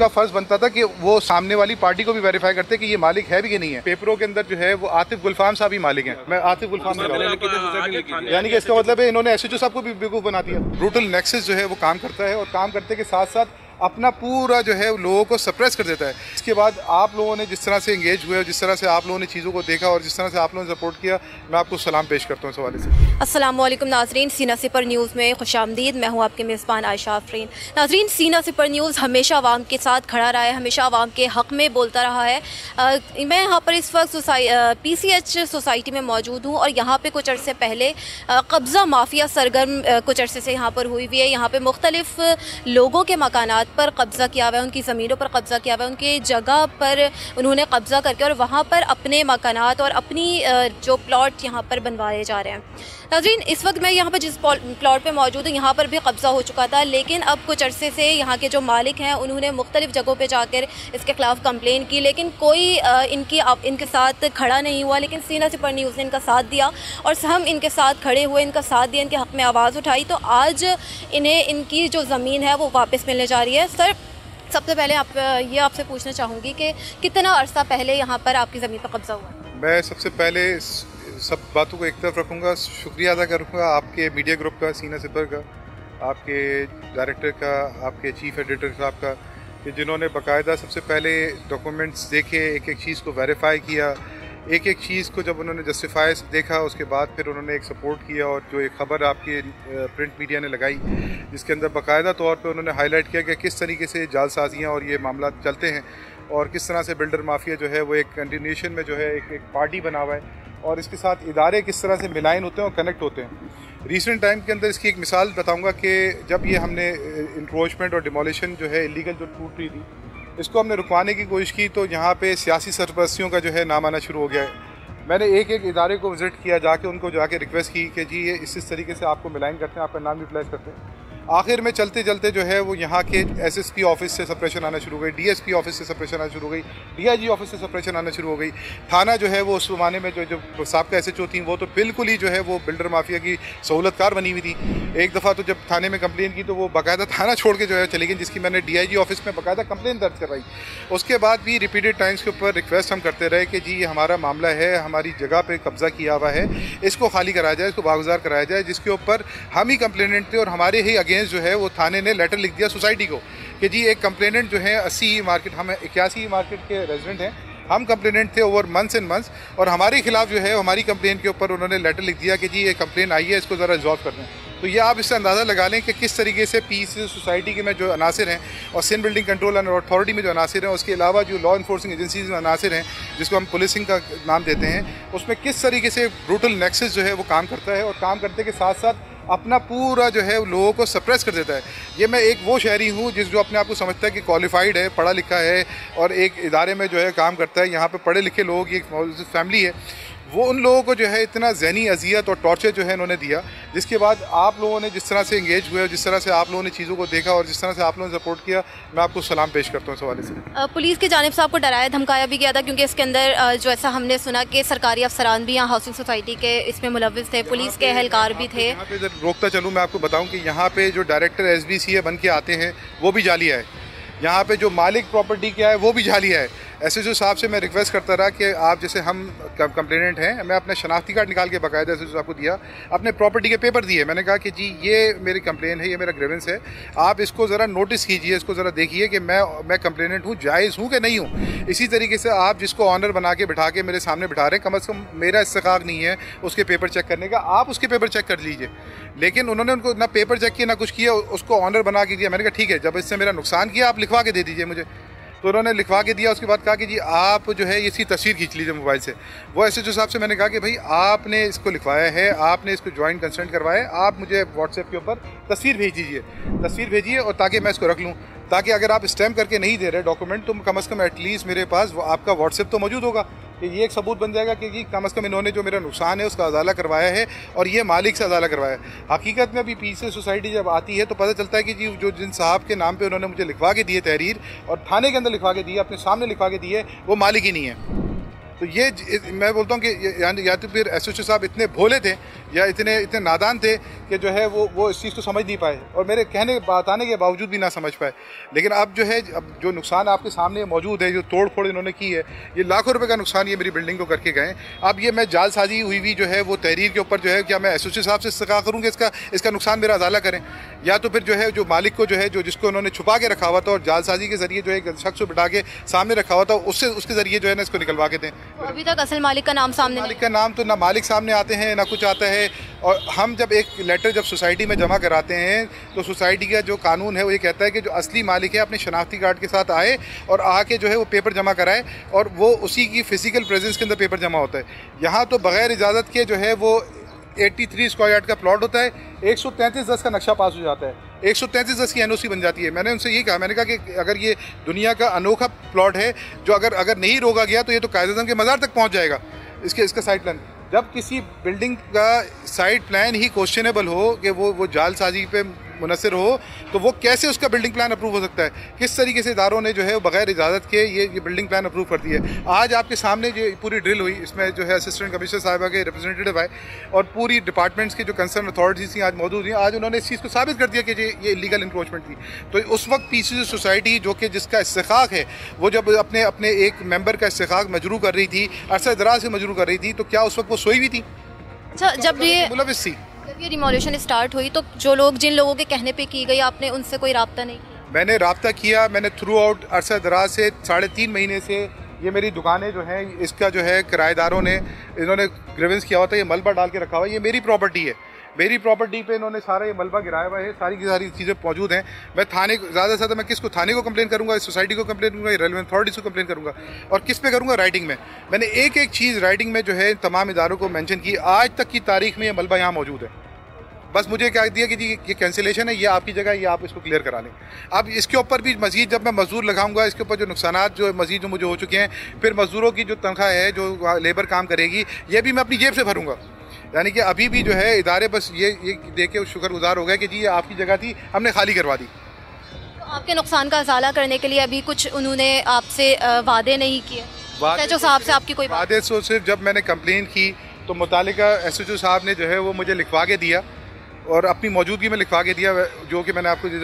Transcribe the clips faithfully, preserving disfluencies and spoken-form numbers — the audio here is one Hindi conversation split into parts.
उनका फर्ज बनता था कि वो सामने वाली पार्टी को भी वेरीफाई करते कि ये मालिक है भी कि नहीं है। पेपरों के अंदर जो है वो आतिफ गुलफाम साहब ही मालिक हैं। मैं आतिफ गुलफाम यानी कि इसका मतलब है इन्होंने एसएचओ साहब को भी बेवकूफ बना दिया। ब्रूटल नेक्सस जो है वो काम करता है और काम करते के साथ साथ अपना पूरा जो है लोगों को सप्रेस कर देता है। इसके बाद आप लोगों ने जिस तरह से एंगेज हुए और जिस तरह से आप लोगों ने चीज़ों को देखा और जिस तरह से आप लोगों ने सपोर्ट किया, मैं आपको सलाम पेश करता हूँ इस हवाले से। अस्सलाम वालेकुम नाज़रीन, सीना सिपर न्यूज़ में खुशामदीद। मैं हूँ आपके मेज़बान आयशा आफरीन। नाज़रीन, सीना सिपर न्यूज़ हमेशा आवाम के साथ खड़ा रहा है, हमेशा आवाम के हक़ में बोलता रहा है। आ, मैं यहाँ पर इस वक्त पी सी एच सोसाइटी में मौजूद हूँ और यहाँ पर कुछ अर्से पहले कब्ज़ा माफिया सरगर्म कुछ अर्से से यहाँ पर हुई हुई है। यहाँ पर मुख्तलिफ लोगों के मकानात पर कब्ज़ा किया हुआ है, उनकी ज़मीनों पर कब्ज़ा किया हुआ है, उनके जगह पर उन्होंने कब्ज़ा करके और वहाँ पर अपने मकानात और अपनी जो प्लॉट यहाँ पर बनवाए जा रहे हैं। नाज़रीन, इस वक्त मैं यहाँ पर जिस प्लॉट पे मौजूद हूँ यहाँ पर भी कब्ज़ा हो चुका था, लेकिन अब कुछ अरसे से यहाँ के जो मालिक हैं उन्होंने मुख्तलिफ जगहों पे जाकर इसके ख़िलाफ़ कंप्लेन की, लेकिन कोई इनकी इनके साथ खड़ा नहीं हुआ। लेकिन सीना सिपर न्यूज़ ने इनका साथ दिया और हम इनके साथ खड़े हुए, इनका साथ दिया, इनके हक़ में आवाज़ उठाई, तो आज इन्हें इनकी जो ज़मीन है वो वापस मिलने जा रही है। सर, सबसे पहले आप ये आपसे पूछना चाहूँगी कि कितना अरसा पहले यहाँ पर आपकी ज़मीन पर कब्ज़ा हुआ? मैं सबसे पहले सब बातों को एक तरफ रखूँगा, शुक्रिया अदा करूँगा आपके मीडिया ग्रुप का, सीना सिपर का, आपके डायरेक्टर का, आपके चीफ एडिटर साहब का, कि जिन्होंने बाकायदा सबसे पहले डॉक्यूमेंट्स देखे, एक एक चीज़ को वेरीफाई किया, एक एक चीज़ को जब उन्होंने जस्टिफाई देखा उसके बाद फिर उन्होंने एक सपोर्ट किया और जो एक ख़बर आपकी प्रिंट मीडिया ने लगाई जिसके अंदर बाकायदा तौर पे उन्होंने हाईलाइट किया कि किस तरीके से जालसाजियाँ और ये मामला चलते हैं और किस तरह से बिल्डर माफिया जो है वो एक कंटिन्यूशन में जो है एक एक पार्टी बना हुआ है और इसके साथ इदारे किस तरह से मिलाइन होते हैं और कनेक्ट होते हैं। रिसेंट टाइम के अंदर इसकी एक मिसाल बताऊँगा कि जब ये हमने इंक्रोचमेंट और डिमोलिशन जो है इलीगल जो टूट रही थी इसको हमने रुकवाने की कोशिश की तो यहाँ पे सियासी सरपरस्तियों का जो है नाम आना शुरू हो गया है। मैंने एक एक इदारे को विज़िट किया, जाके उनको जाके रिक्वेस्ट की कि जी ये इस इस तरीके से आपको मिलाइन करते हैं, आपका नाम भी प्लेस करते हैं। आखिर में चलते चलते जो है वो यहाँ के एसएसपी ऑफिस से सप्रेशन आना शुरू हो गई, डीएसपी ऑफिस से सप्रेशन आना शुरू हो गई, डीआईजी ऑफिस से सप्रेशन आना शुरू हो गई। थाना जो है वो उस ज़माने में जो जो साहब एसएचओ थी वो तो बिल्कुल ही जो है वो बिल्डर माफिया की सहूलतकार बनी हुई थी। एक दफ़ा तो जब थाने में कंप्लेन की तो वो बाकायदा थाना छोड़ के जो है चली गई, जिसकी मैंने डीआईजी ऑफिस में बाकायदा कंप्लेन दर्ज करवाई। उसके बाद भी रिपीटेड टाइम्स के ऊपर रिक्वेस्ट हम करते रहे कि जी ये हमारा मामला है, हमारी जगह पर कब्ज़ा किया हुआ है, इसको खाली कराया जाए, इसको बागुजार कराया जाए, जिसके ऊपर हम ही कंप्लेनेंट थे और हमारे ही अगेंस्ट जो है वो थाने ने लेटर लिख दिया सोसाइटी को कि जी एक कंप्लेनेंट जो है अस्सी मार्केट, हम इक्यासी मार्केट के रेजिडेंट हैं, हम कंप्लेनेंट थे ओवर मंथ्स एंड मंथ्स और हमारे खिलाफ जो है हमारी कंप्लेन के ऊपर उन्होंने लेटर लिख दिया कि जी ये कंप्लेन आई है, इसको ज़रा रिजॉल्व कर दें। तो ये आप इससे अंदाज़ा लगा लें कि किस तरीके से पीस सोसाइटी के में जो अनासिर हैं और Sindh building control and authority में जो अनासिर हैं, उसके अलावा जो लॉ इन्फोर्सिंग एजेंसीज में अनासिर हैं जिसको हम पुलिसिंग का नाम देते हैं, उसमें किस तरीके से ब्रूटल नेक्सस जो है वो काम करता है और काम करते के साथ साथ अपना पूरा जो है लोगों को सप्रेस कर देता है। ये मैं एक वो शहरी हूँ जिस जो अपने आप को समझता है कि क्वालिफाइड है, पढ़ा लिखा है और एक इदारे में जो है काम करता है, यहाँ पे पढ़े लिखे लोगों की एक फैमिली है, वो उन लोगों को जो है इतना ज़हनी अजियत और टॉर्चर जो है इन्होंने दिया, जिसके बाद आप लोगों ने जिस तरह से एंगेज हुए और जिस तरह से आप लोगों ने चीज़ों को देखा और जिस तरह से आप लोगों ने सपोर्ट किया, मैं आपको सलाम पेश करता हूँ इस हवाले से। पुलिस की जानिब से आपको डराया धमकाया भी गया था क्योंकि इसके अंदर जो ऐसा हमने सुना कि सरकारी अफसरान भी यहाँ हाउसिंग सोसाइटी के इसमें मुलव्विस थे, पुलिस के एहलकार भी थे। यहाँ पे रोकता चलूँ मैं आपको बताऊँ कि यहाँ पे जो director S B C A बन के आते हैं वो भी जालिया है, यहाँ पे जो मालिक प्रॉपर्टी क्या है वो भी जालिया है। एसएचओ साहब से मैं रिक्वेस्ट करता रहा कि आप जैसे हम कंप्लेनेंट हैं, मैं अपना शनाख्ती कार्ड निकाल के बाकायदा एसएचओ साहब को दिया, अपने प्रॉपर्टी के पेपर दिए, मैंने कहा कि जी ये मेरी कंप्लेन है, ये मेरा ग्रीवेंस है, आप इसको ज़रा नोटिस कीजिए, इसको ज़रा देखिए कि मैं मैं कंप्लेनेंट हूँ, जायज़ हूँ कि नहीं हूँ। इसी तरीके से आप जिसको ऑनर बना के बिठा के मेरे सामने बिठा रहे हैं, कम अज़ कम मेरा इस्तेकाक नहीं है उसके पेपर चेक करने का, आप उसके पेपर चेक कर लीजिए। लेकिन उन्होंने उनको ना पेपर चेक किया ना कुछ किया, उसको ऑनर बना के दिया। मैंने कहा ठीक है, जब इससे मेरा नुकसान किया आप लिखवा के दे दीजिए मुझे। तो उन्होंने लिखवा के दिया। उसके बाद कहा कि जी आप जो है इसकी तस्वीर खींच लीजिए मोबाइल से। वो एसएचओ साहब से मैंने कहा कि भाई आपने इसको लिखवाया है, आपने इसको ज्वाइंट कंसेंट करवाया है, आप मुझे व्हाट्सएप के ऊपर तस्वीर भेज दीजिए, तस्वीर भेजिए और ताकि मैं इसको रख लूँ, ताकि अगर आप स्टैम्प करके नहीं दे रहे डॉक्यूमेंट तो कम अज़ कम एटलीस्ट मेरे पास वो आपका व्हाट्सएप तो मौजूद होगा कि ये एक सबूत बन जाएगा कि जी कम अज़ कम इन्होंने जो मेरा नुकसान है उसका अजाला करवाया है और ये मालिक से अजाला करवाया है। हकीकत में अभी पीछे सोसाइटी जब आती है तो पता चलता है कि जी जो जिन साहब के नाम पे उन्होंने मुझे लिखवा के दिए तहरीर और थाने के अंदर लिखवा के दिए, अपने सामने लिखवा के दिए, वो मालिक ही नहीं है। तो ये मैं बोलता हूँ कि या तो फिर एसोसिएशन साहब इतने भोले थे या इतने इतने नादान थे कि जो है वो वो इस चीज़ को समझ नहीं पाए और मेरे कहने बताने के बावजूद भी ना समझ पाए। लेकिन अब जो है अब जो नुकसान आपके सामने मौजूद है, जो तोड़ फोड़ इन्होंने की है, ये लाखों रुपए का नुकसान ये मेरी बिल्डिंग को करके गए। अब ये मैं जालसाजी हुई हुई जो है वो तहरीर के ऊपर जो है, क्या मैं एसोसिएशन साहब से इस्तग़ा करूँ कि इसका इसका नुकसान मेरा अजाला करें, या तो फिर जो है जो मालिक को जो है जो जिसको उन्होंने छुपा के रखा हुआ था और जालसाजी के जरिए जो है एक शख्स को बिठा के सामने रखा हुआ था, उससे उसके जरिए जो है ना इसको निकलवा के दें। तो अभी तक असल मालिक का नाम सामने मालिक का नाम तो ना मालिक सामने आते हैं ना कुछ आता है। और हम जब एक लेटर जब सोसाइटी में जमा कराते हैं तो सोसाइटी का जो कानून है वो ये कहता है कि जो असली मालिक है अपने शनाख्ती कार्ड के साथ आए और आके जो है वो पेपर जमा कराए और वो उसी की फिजिकल प्रेजेंस के अंदर पेपर जमा होता है। यहाँ तो बगैर इजाज़त के जो है वो तिरासी स्क्वायर यार्ड का प्लॉट होता है, एक सौ तैंतीस दस का नक्शा पास हो जाता है, एक सौ तैंतीस दस की एनओसी बन जाती है। मैंने उनसे यही कहा, मैंने कहा कि अगर ये दुनिया का अनोखा प्लॉट है जो अगर अगर नहीं रोका गया तो ये तो कायदे के मज़ार तक पहुँच जाएगा। इसके इसका साइड प्लान, जब किसी बिल्डिंग का साइड प्लान ही क्वेश्चनेबल हो कि वो वो जालसाजी पे मुनसर हो, तो वो कैसे उसका बिल्डिंग प्लान अप्रूव हो सकता है? किस तरीके से इदारों ने जो है बगैर इजाज़त के ये ये बिल्डिंग प्लान अप्रूव कर दिया है। आज आपके सामने जो पूरी ड्रिल हुई, इसमें जो है असिस्टेंट कमिश्नर साहिबा के रिप्रेजेंटेटिव आए और पूरी डिपार्टमेंट्स के जो कंसर्न अथॉरिटीज़ थी आज मौजूद हैं। आज उन्होंने इस चीज़ को साबित कर दिया कि ये ये इलीगल इंक्रोचमेंट थी। तो उस वक्त पीसीसी सोसाइटी जो कि जिसका इस्तिकाक है, वो जब अपने अपने एक मेंबर का इस्तिकाक मजरू कर रही थी, अरसा दराज से मजरू कर रही थी, तो क्या उस वक्त वो सोई हुई थी? अच्छा, जब ये मुलविस थी। जब ये डिमोलिशन स्टार्ट हुई तो जो लोग जिन लोगों के कहने पे की गई, आपने उनसे कोई रब्ता नहीं किया? मैंने रब्ता किया। मैंने थ्रू आउट अरसा दराज से साढ़े तीन महीने से ये मेरी दुकानें जो हैं, इसका जो है किराएदारों ने इन्होंने ग्रीवेंस किया हुआ था, ये मलबा डाल के रखा हुआ है, ये मेरी प्रॉपर्टी है। मेरी प्रॉपर्टी पे इन्होंने सारा ये मलबा गिराया हुआ है, सारी की सारी चीज़ें मौजूद हैं। मैं थाने को ज़्यादा से ज़्यादा मैं किसको थाने को कंप्लेन करूँगा, इस सोसाइटी को कंप्लेन करूँगा, रेलेवेंट अथॉरिटीज़ को कंप्लेन करूँगा, और किस पे करूँगा? राइटिंग में। मैंने एक एक चीज़ राइटिंग में जो है तमाम इदारों को मेंशन की। आज तक की तारीख में ये मलबा यहाँ मौजूद है। बस मुझे क्या दिया कि जी ये कैंसिलेशन है, ये आपकी जगह, ये आप इसको क्लियर करा लें। अब इसके ऊपर भी मज़ीद जब मैं मजदूर लगाऊंगा, इसके ऊपर जो नुकसानात जो मज़ीद जो मुझे हो चुके हैं, फिर मजदूरों की जो तनख्वाह है, जो लेबर काम करेगी, ये भी मैं अपनी जेब से भरूंगा। यानी कि अभी भी जो है इदारे बस ये ये देख के शुक्रगुजार हो गए कि जी ये आपकी जगह थी, हमने खाली करवा दी। तो आपके नुकसान का अजाला करने के लिए अभी कुछ उन्होंने आपसे वादे नहीं किए? जो साहब से आपकी कोई वादे सो सिर्फ जब मैंने कंप्लेन की तो मुतालिका एस एच ओ साहब ने जो है वो मुझे लिखवा के दिया और अपनी मौजूदगी में लिखवा के दिया, जो कि मैंने आपको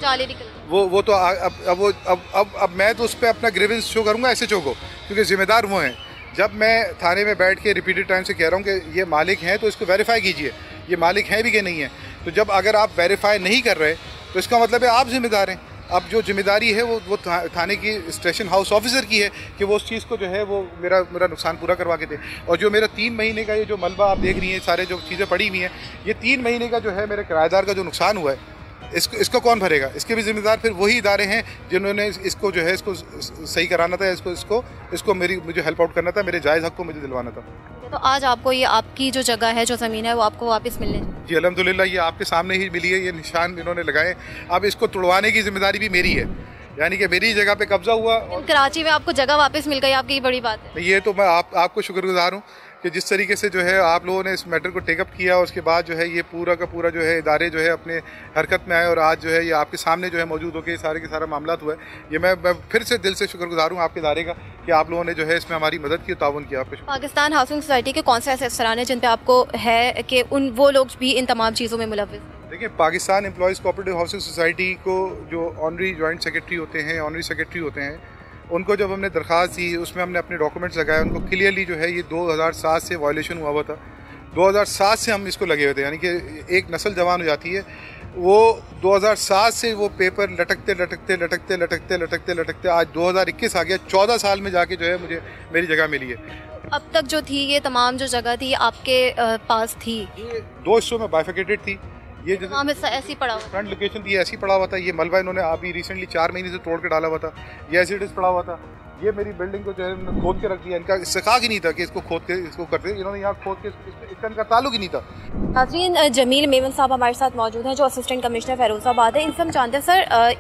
वो वो तो अब अब वो अब अब अब मैं तो उस पर अपना ग्रीवेंस शो करूँगा एस एच ओ को, क्योंकि ज़िम्मेदार वो हैं। जब मैं थाने में बैठ के रिपीटेड टाइम से कह रहा हूँ कि ये मालिक हैं तो इसको वेरीफाई कीजिए, ये मालिक हैं भी कि नहीं है। तो जब अगर आप वेरीफाई नहीं कर रहे तो इसका मतलब है आप जिम्मेदार हैं। अब जो जिम्मेदारी है वो वो थाने की स्टेशन हाउस ऑफिसर की है कि वो उस चीज़ को जो है वो मेरा मेरा नुकसान पूरा करवा के दे। और जो मेरा तीन महीने का ये जो मलबा आप देख रही हैं, सारे जो चीज़ें पड़ी हुई हैं, ये तीन महीने का जो है मेरे किराएदार का जो नुकसान हुआ है, इसको इसको कौन भरेगा? इसके भी जिम्मेदार फिर वही इदारे हैं जिन्होंने इसको जो है इसको सही कराना था, इसको इसको इसको मेरी मुझे हेल्प आउट करना था, मेरे जायज़ हक़ को मुझे दिलवाना था। तो आज आपको ये आपकी जो जगह है, जो ज़मीन है, वो आपको वापस मिलने? जी अल्हम्दुलिल्लाह, ये आपके सामने ही मिली है। ये निशान इन्होंने लगाए। अब इसको तोड़वाने की जिम्मेदारी भी मेरी है, यानी कि मेरी जगह पे कब्जा हुआ और कराची में आपको जगह वापस मिल गई, आपकी बड़ी बात है। ये तो मैं आप आपको शुक्रगुजार हूँ कि जिस तरीके से जो है आप लोगों ने इस मैटर को टेकअप किया और उसके बाद जो है ये पूरा का पूरा जो है इदारे जो है अपने हरकत में आए और आज जो है ये आपके सामने जो है मौजूद होकर सारे के सारा मामला हुआ है। ये मैं मैं फिर से दिल से शुक्रगुजार हूँ आपके इदारे का कि आप लोगों ने जो है इसमें हमारी मदद की, ताउन किया। आपको पाकिस्तान हाउसिंग सोसाइटी के कौन से ऐसे अफसरान हैं जिन पर आपको है कि उन वो लोग भी इन तमाम चीज़ों में मुलव्विस? देखिए, Pakistan employees cooperative housing society को जो ऑनरी जॉइंट सेक्रेटरी होते हैं, ऑनरी सेक्रेटरी होते हैं, उनको जब हमने दरख्वास्त दी, उसमें हमने अपने डॉक्यूमेंट्स लगाए, उनको क्लियरली जो है ये दो हज़ार सात से वायलेशन हुआ हुआ था। दो हज़ार सात से हम इसको लगे हुए थे, यानी कि एक नस्ल जवान हो जाती है। वो दो हज़ार सात से वो पेपर लटकते लटकते लटकते लटकते लटकते लटकते आज दो हज़ार इक्कीस आ गया। चौदह साल में जाके जो है मुझे मेरी जगह मिली है। अब तक जो थी ये तमाम जो जगह थी आपके पास थी? ये दो हिस्सों में बाइफिकेटेड थी। ये जैसे ऐसी पड़ा हुआ फ्रंट लोकेशन थी, ऐसी पड़ा हुआ था। ये मलबा इन्होंने अभी रिसेंटली चार महीने से तोड़ के डाला हुआ था। ये एज इट इज पड़ा हुआ था। ये मेरी बिल्डिंग को जो है खोद के रख दिया। इनका इस्तेकाक ही नहीं था कि इसको खोद के इसको करते, इन्होंने यहाँ खोद के इसका इनका ताल्लुक ही नहीं था। नाज़रीन, जमील मेमन साहब हमारे साथ मौजूद हैं जो असिस्टेंट कमिश्नर फ़ैरोज़ाबाद है। इनसे हम जानते हैं,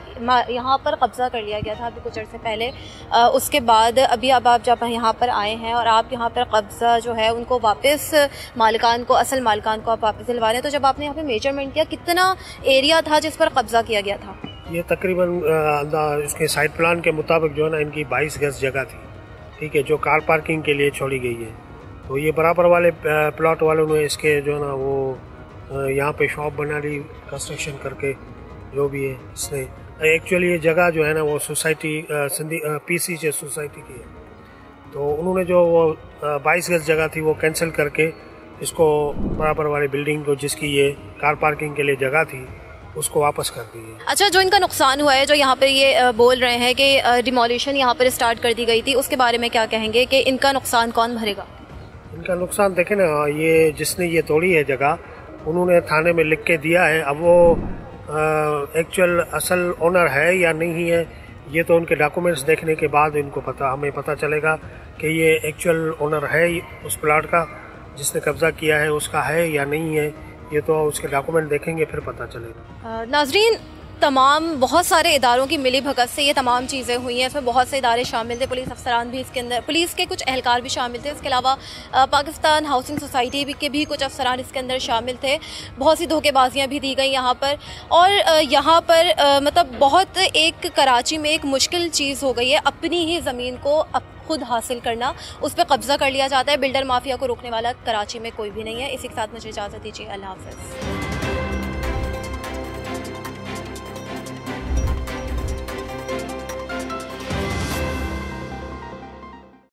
सर यहाँ पर कब्ज़ा कर लिया गया था अभी कुछ अर्से पहले, उसके बाद अभी अब आप जब यहाँ पर आए हैं और आप यहाँ पर कब्ज़ा जो है उनको वापस मालिकान को, असल मालिकान को आप वापस दिलवा रहे हैं, तो जब आपने यहाँ पर मेजरमेंट किया, कितना एरिया था जिस पर कब्ज़ा किया गया था? ये तकरीबन इसके साइड प्लान के मुताबिक जो है ना इनकी बाईस गज जगह थी। ठीक है, जो कार पार्किंग के लिए छोड़ी गई है। तो ये बराबर वाले प्लॉट वालों ने इसके जो है ना वो यहाँ पे शॉप बना ली कंस्ट्रक्शन करके, जो भी है इसने। एक्चुअली ये जगह जो है ना वो सोसाइटी सिंधी पीसी से सोसाइटी की है। तो उन्होंने जो वो बाईस गज जगह थी वो कैंसिल करके इसको बराबर वाली बिल्डिंग को, जिसकी ये कार पार्किंग के लिए जगह थी, उसको वापस कर दी है। अच्छा, जो इनका नुकसान हुआ है, जो यहाँ पे ये बोल रहे हैं कि डिमोलिशन यहाँ पर स्टार्ट कर दी गई थी, उसके बारे में क्या कहेंगे कि इनका नुकसान कौन भरेगा? इनका नुकसान देखें ना, ये जिसने ये तोड़ी है जगह, उन्होंने थाने में लिख के दिया है। अब वो एक्चुअल असल ओनर है या नहीं है, ये तो उनके डॉक्यूमेंट्स देखने के बाद इनको पता हमें पता चलेगा कि ये एक्चुअल ओनर है उस प्लाट का, जिसने कब्जा किया है उसका है या नहीं है। ये तो उसके डॉक्यूमेंट देखेंगे फिर पता चलेगा। नाजरीन, तमाम बहुत सारे इदारों की मिली भगत से ये तमाम चीज़ें हुई हैं। इसमें बहुत से इदारे शामिल थे, पुलिस अफसरान भी इसके अंदर, पुलिस के कुछ एहलकार भी शामिल थे। इसके अलावा पाकिस्तान हाउसिंग सोसाइटी भी के भी कुछ अफसरान इसके अंदर शामिल थे। बहुत सी धोखेबाजियाँ भी दी गई यहाँ पर। और यहाँ पर मतलब बहुत एक कराची में एक मुश्किल चीज़ हो गई है, अपनी ही ज़मीन को अप खुद हासिल करना, उस पर कब्ज़ा कर लिया जाता है। बिल्डर माफिया को रोकने वाला कराची में कोई भी नहीं है। इसी के साथ मुझे इजाज़त दीजिए, अल्लाह हाफ़िज़।